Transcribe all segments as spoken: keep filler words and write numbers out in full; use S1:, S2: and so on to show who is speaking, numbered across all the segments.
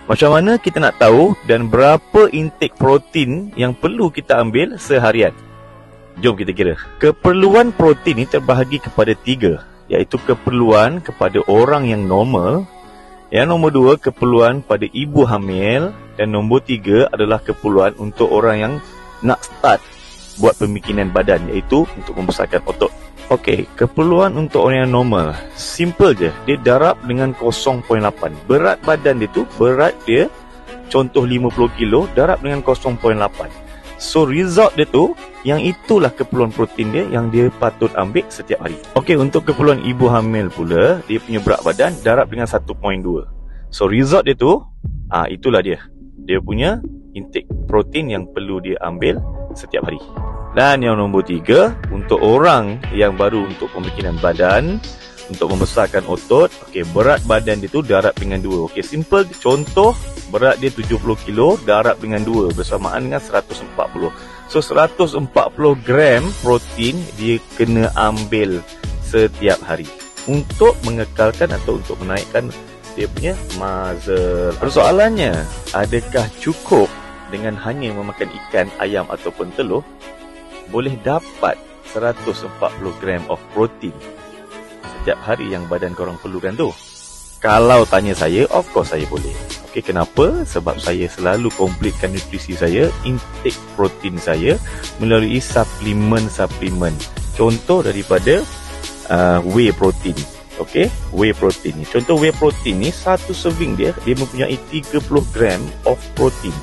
S1: Macam mana kita nak tahu dan berapa intake protein yang perlu kita ambil seharian? Jom kita kira. Keperluan protein ni terbahagi kepada tiga, iaitu keperluan kepada orang yang normal, yang nombor dua keperluan pada ibu hamil, dan nombor tiga adalah keperluan untuk orang yang nak start buat pembikinan badan, iaitu untuk membesarkan otot. Okey, keperluan untuk orang yang normal, simple je. Dia darab dengan kosong perpuluhan lapan. Berat badan dia tu, berat dia contoh lima puluh kilo darab dengan kosong perpuluhan lapan. So result dia tu, yang itulah keperluan protein dia yang dia patut ambil setiap hari. Okey, untuk keperluan ibu hamil pula, dia punya berat badan darab dengan satu perpuluhan dua. So result dia tu, ah itulah dia. Dia punya intake protein yang perlu dia ambil setiap hari. Dan yang nombor tiga, untuk orang yang baru untuk pembikinan badan, untuk membesarkan otot, okey, berat badan dia tu darab dengan dua. Okey, simple contoh, berat dia tujuh puluh kilo darab dengan dua bersamaan dengan seratus empat puluh. So seratus empat puluh gram protein dia kena ambil setiap hari untuk mengekalkan atau untuk menaikkan dia punya muscle. Persoalannya, adakah cukup dengan hanya memakan ikan, ayam ataupun telur boleh dapat seratus empat puluh gram of protein setiap hari yang badan korang perlukan tu? Kalau tanya saya, of course saya boleh. Okey, kenapa? Sebab saya selalu komplitkan nutrisi saya, intake protein saya melalui suplemen-suplemen. Contoh daripada uh, whey protein. Okey, whey protein ni. Contoh whey protein ni, satu serving dia, dia mempunyai tiga puluh gram of protein.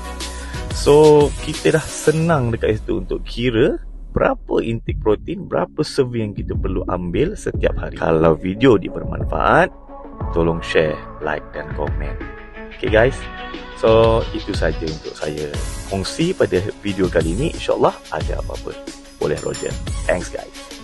S1: So, kita dah senang dekat situ untuk kira berapa intake protein, berapa serving yang kita perlu ambil setiap hari. Kalau video ini bermanfaat, tolong share, like dan komen. Okay guys, so itu saja untuk saya kongsi pada video kali ini. InsyaAllah ada apa-apa boleh Roger. Thanks guys.